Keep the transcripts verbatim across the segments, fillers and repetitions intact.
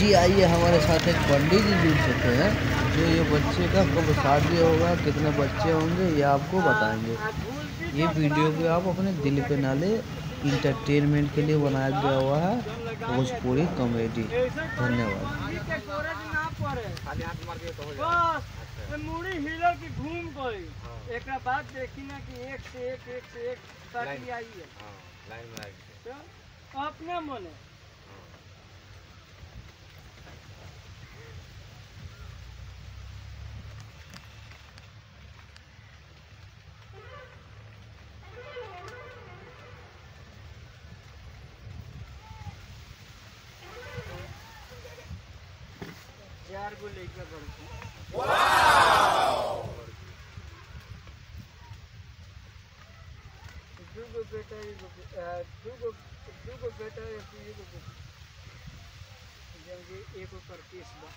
जी आइए हमारे साथ एक पंडित जी जुड़ चुके हैं जो ये बच्चे का कब शादी होगा, कितने बच्चे होंगे, ये आपको बताएंगे। ये वीडियो भी आप अपने दिल पे ना ले, इंटरटेनमेंट के लिए बनाया गया हुआ है, भोजपुरी कॉमेडी। धन्यवाद। मुड़ी हिलर की घूम गई। एक बात देखी ना कि एक से एक एक से एक पार्टी आई है। लाइन में आई तो अपने मने चार गो लेके बढ़ते दूगो बेटा एगो दूगो दूगो बेटा एगो बेटी जब एगो पर केस बा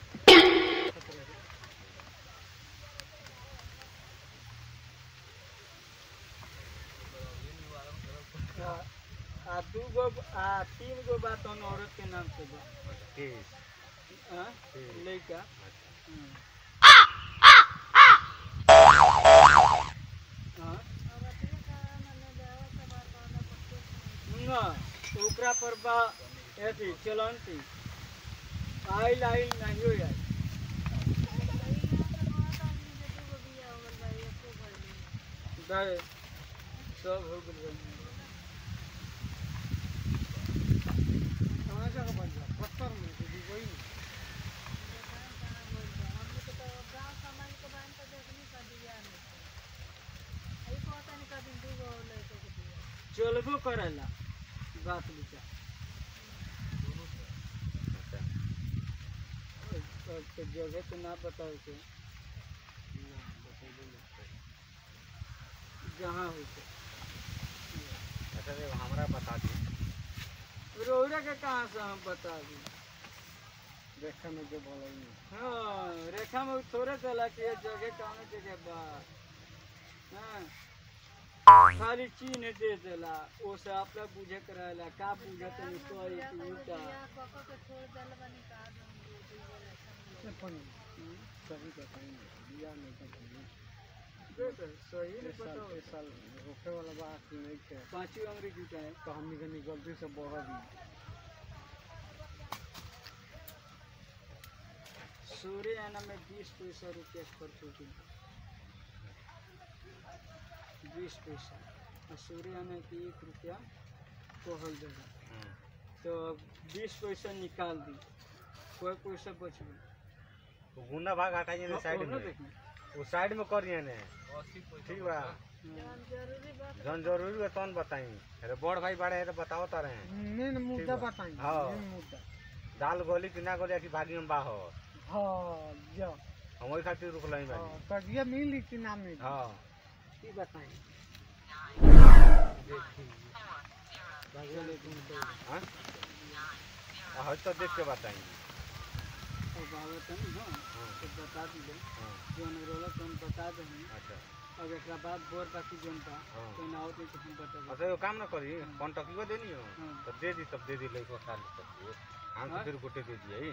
आ दूगो आ तीन गो बात औरत के नाम से बा केस लड़का ओकरा पर बा एथी चलंती आइल आइल नहीं हो जाए सब हो गए पत्थर में वही चलबो करेला बात विचार जगह तो ना बताओ के जहाँ हो हमारा बता दी रोहरा के कहाँ से हम बता दी रेखा में जो बोला हाँ रेखा में थोड़े चला कि ये जगह कहाँ जगह बा हाँ खाली चीन दे देला ओसे आपला बुझे कराला का बुझे तो सही उल्टा सही बताइए दिया नहीं तो सही नहीं पता इस साल रोके वाला बात नहीं है पांचवी अंग्रेजी जुटा है तो हमनी के गलती से बढ़ा दी सूर्य आना में बीस पैसा रुपया खर्च हो गया बीस पैसा और सूर्य आने की एक रुपया कोहल देगा तो बीस पैसा निकाल दी कोई पैसा बच गया गुंडा भाग हटाइए ना साइड में वो साइड में करिए ने ठीक बा जन जरूरी है तौन बताई अरे बड़ भाई बड़े है तो बताओ तो रहे मेन मुद्दा बताई हां मुद्दा दाल गोली कि ना गोली कि भागी में बाहो हां जा हम ओई खातिर रुक लाई बानी हां तो ये मिली कि ना मिली हां की बताई देखी बागले तुम हां हां तो देख के बताई और बाबा तन हां तो बता दीजिए जोन रोला तुम बता दे अच्छा अब एक बाद बोर बाकी जनता तो ना होते तो हम बता अच्छा काम ना करी कांटेक्ट को देनी हो तो दे दी तब दे दी ले को साल तक हम तो फिर गोटे दे दिए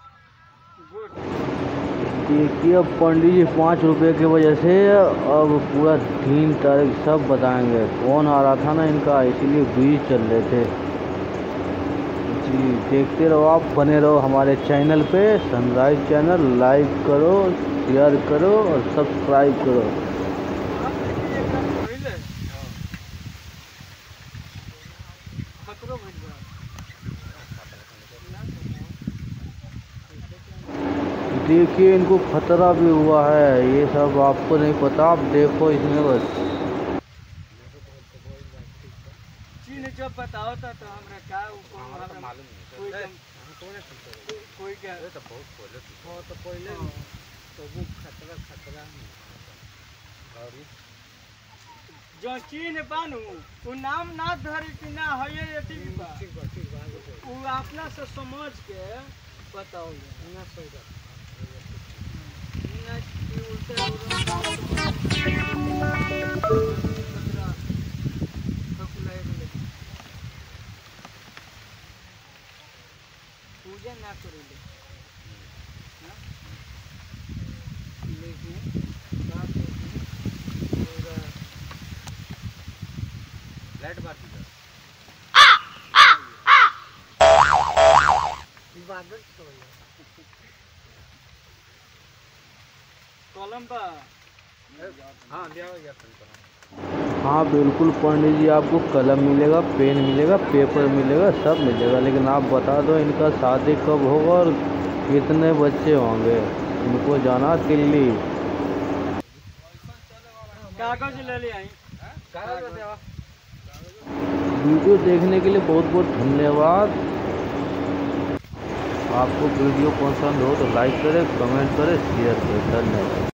देखिए पंडित जी पाँच रुपये की वजह से अब पूरा दिन तारीख सब बताएंगे। फोन आ रहा था ना इनका, इसीलिए बीच चल रहे थे जी। देखते रहो, आप बने रहो हमारे चैनल पे सनराइज चैनल। लाइक करो, शेयर करो और सब्सक्राइब करो। देखिए इनको खतरा भी हुआ है, ये सब आपको नहीं पता, आप देखो इसमें बस। चीन जब बताओ था तो हमरा क्या ऊपर मालूम कोई कोई क्या तो बहुत पहले हां तो पहले तो वो खतरा खतरा और जो चीन बानू वो नाम ना धरे कि ना है ये ठीक बा ठीक बा ठीक बा वो अपना से समझ के बताओ ना सही बात ना कि उल्टा पूजा ना करेंगे, लेकिन बात और लाइट बात कॉलम पर हाँ लिया या हाँ बिल्कुल पंडित जी, आपको कलम मिलेगा, पेन मिलेगा, पेपर मिलेगा, सब मिलेगा। लेकिन आप बता दो इनका शादी कब होगा और कितने बच्चे होंगे। इनको जाना दिल्ली। कागज ले ले आई। वीडियो देखने के लिए बहुत बहुत धन्यवाद। आपको वीडियो पसंद हो तो लाइक करें, कमेंट करें, शेयर करें। धन्यवाद।